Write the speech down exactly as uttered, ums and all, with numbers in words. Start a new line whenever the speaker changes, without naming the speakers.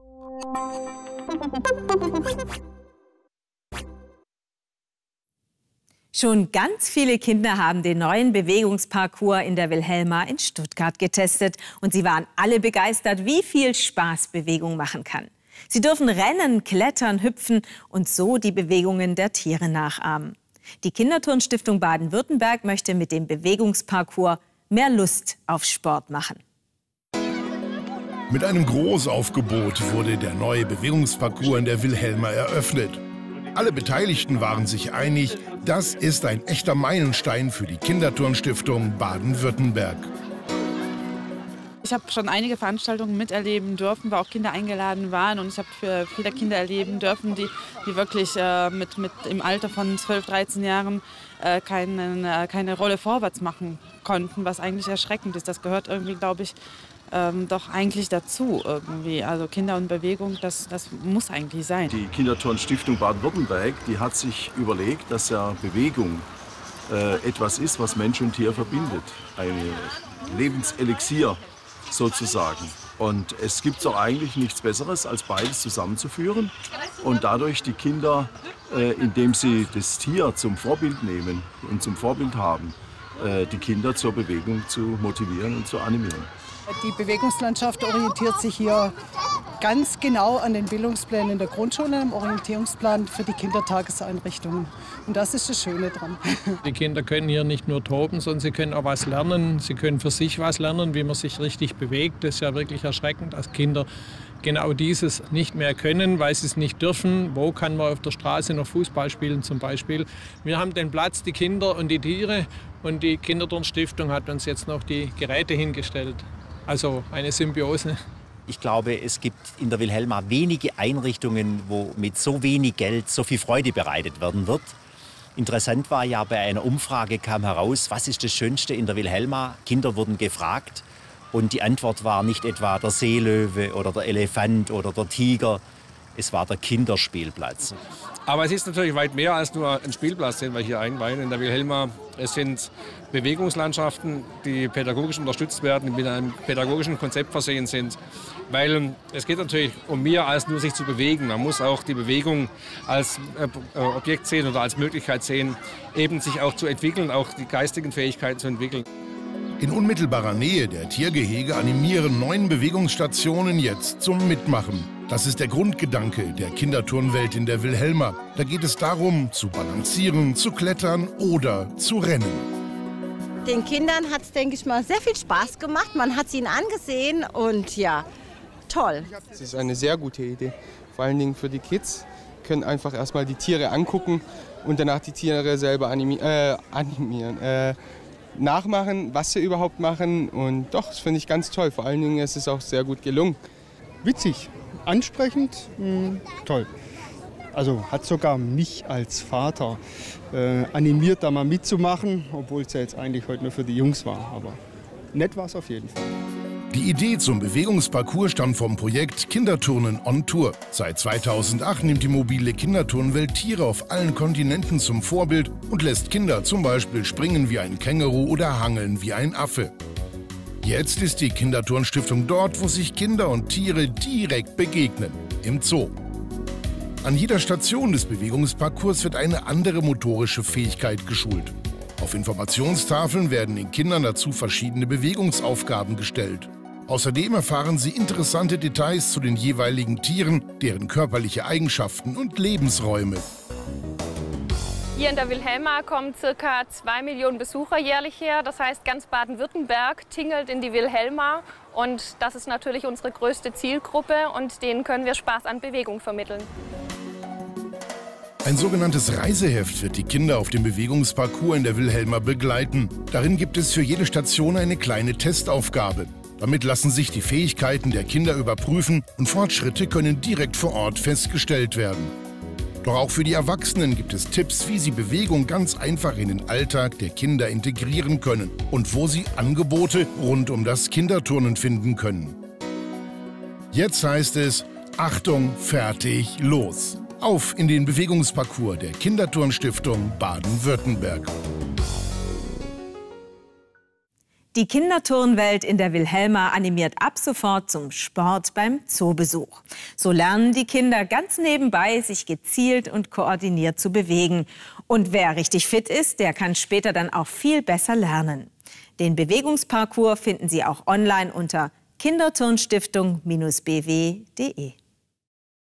Schon ganz viele Kinder haben den neuen Bewegungsparcours in der Wilhelma in Stuttgart getestet. Und sie waren alle begeistert, wie viel Spaß Bewegung machen kann. Sie dürfen rennen, klettern, hüpfen und so die Bewegungen der Tiere nachahmen. Die Kinderturnstiftung Baden-Württemberg möchte mit dem Bewegungsparcours mehr Lust auf Sport machen.
Mit einem Großaufgebot wurde der neue Bewegungsparcours in der Wilhelma eröffnet. Alle Beteiligten waren sich einig, das ist ein echter Meilenstein für die Kinderturnstiftung Baden-Württemberg.
Ich habe schon einige Veranstaltungen miterleben dürfen, wo auch Kinder eingeladen waren. Und ich habe für viele Kinder erleben dürfen, die, die wirklich äh, mit, mit im Alter von zwölf, dreizehn Jahren äh, keine, äh, keine Rolle vorwärts machen konnten, was eigentlich erschreckend ist. Das gehört irgendwie, glaube ich, Ähm, doch eigentlich dazu irgendwie. Also Kinder und Bewegung, das, das muss eigentlich sein.
Die Kinderturnstiftung Baden-Württemberg, die hat sich überlegt, dass ja Bewegung äh, etwas ist, was Mensch und Tier verbindet. Ein Lebenselixier sozusagen. Und es gibt doch eigentlich nichts Besseres, als beides zusammenzuführen und dadurch die Kinder, äh, indem sie das Tier zum Vorbild nehmen und zum Vorbild haben, äh, die Kinder zur Bewegung zu motivieren und zu animieren.
Die Bewegungslandschaft orientiert sich hier ganz genau an den Bildungsplänen der Grundschule, im Orientierungsplan für die Kindertageseinrichtungen. Und das ist das Schöne dran.
Die Kinder können hier nicht nur toben, sondern sie können auch was lernen. Sie können für sich was lernen, wie man sich richtig bewegt. Das ist ja wirklich erschreckend, dass Kinder genau dieses nicht mehr können, weil sie es nicht dürfen. Wo kann man auf der Straße noch Fußball spielen zum Beispiel? Wir haben den Platz, die Kinder und die Tiere. Und die Kinderturnstiftung hat uns jetzt noch die Geräte hingestellt. Also eine Symbiose.
Ich glaube, es gibt in der Wilhelma wenige Einrichtungen, wo mit so wenig Geld so viel Freude bereitet werden wird. Interessant war ja, bei einer Umfrage kam heraus, was ist das Schönste in der Wilhelma? Kinder wurden gefragt und die Antwort war nicht etwa der Seelöwe oder der Elefant oder der Tiger. Es war der Kinderspielplatz.
Aber es ist natürlich weit mehr als nur ein Spielplatz, den wir hier einweihen in der Wilhelma. Es sind Bewegungslandschaften, die pädagogisch unterstützt werden, die mit einem pädagogischen Konzept versehen sind. Weil es geht natürlich um mehr als nur sich zu bewegen. Man muss auch die Bewegung als äh, Objekt sehen oder als Möglichkeit sehen, eben sich auch zu entwickeln, auch die geistigen Fähigkeiten zu entwickeln.
In unmittelbarer Nähe der Tiergehege animieren neun Bewegungsstationen jetzt zum Mitmachen. Das ist der Grundgedanke der Kinderturnwelt in der Wilhelma. Da geht es darum, zu balancieren, zu klettern oder zu rennen.
Den Kindern hat es, denke ich mal, sehr viel Spaß gemacht. Man hat es ihnen angesehen und ja, toll.
Es ist eine sehr gute Idee, vor allen Dingen für die Kids. Können einfach erstmal die Tiere angucken und danach die Tiere selber animi äh, animieren. Äh, nachmachen, was sie überhaupt machen. Und doch, das finde ich ganz toll. Vor allen Dingen ist es auch sehr gut gelungen.
Witzig, ansprechend, mh, toll. Also hat sogar mich als Vater äh, animiert, da mal mitzumachen, obwohl es ja jetzt eigentlich heute nur für die Jungs war. Aber nett war es auf jeden Fall.
Die Idee zum Bewegungsparcours stammt vom Projekt Kinderturnen on Tour. Seit zweitausendacht nimmt die mobile Kinderturnwelt Tiere auf allen Kontinenten zum Vorbild und lässt Kinder zum Beispiel springen wie ein Känguru oder hangeln wie ein Affe. Jetzt ist die Kinderturnstiftung dort, wo sich Kinder und Tiere direkt begegnen, im Zoo. An jeder Station des Bewegungsparcours wird eine andere motorische Fähigkeit geschult. Auf Informationstafeln werden den Kindern dazu verschiedene Bewegungsaufgaben gestellt. Außerdem erfahren sie interessante Details zu den jeweiligen Tieren, deren körperliche Eigenschaften und Lebensräume.
Hier in der Wilhelma kommen ca. zwei Millionen Besucher jährlich her. Das heißt, ganz Baden-Württemberg tingelt in die Wilhelma. Und das ist natürlich unsere größte Zielgruppe und denen können wir Spaß an Bewegung vermitteln.
Ein sogenanntes Reiseheft wird die Kinder auf dem Bewegungsparcours in der Wilhelma begleiten. Darin gibt es für jede Station eine kleine Testaufgabe. Damit lassen sich die Fähigkeiten der Kinder überprüfen und Fortschritte können direkt vor Ort festgestellt werden. Doch auch für die Erwachsenen gibt es Tipps, wie sie Bewegung ganz einfach in den Alltag der Kinder integrieren können und wo sie Angebote rund um das Kinderturnen finden können. Jetzt heißt es: Achtung, fertig, los! Auf in den Bewegungsparcours der Kinderturnstiftung Baden-Württemberg.
Die Kinderturnwelt in der Wilhelma animiert ab sofort zum Sport beim Zoobesuch. So lernen die Kinder ganz nebenbei, sich gezielt und koordiniert zu bewegen. Und wer richtig fit ist, der kann später dann auch viel besser lernen. Den Bewegungsparcours finden Sie auch online unter kinderturnstiftung Bindestrich b w punkt de.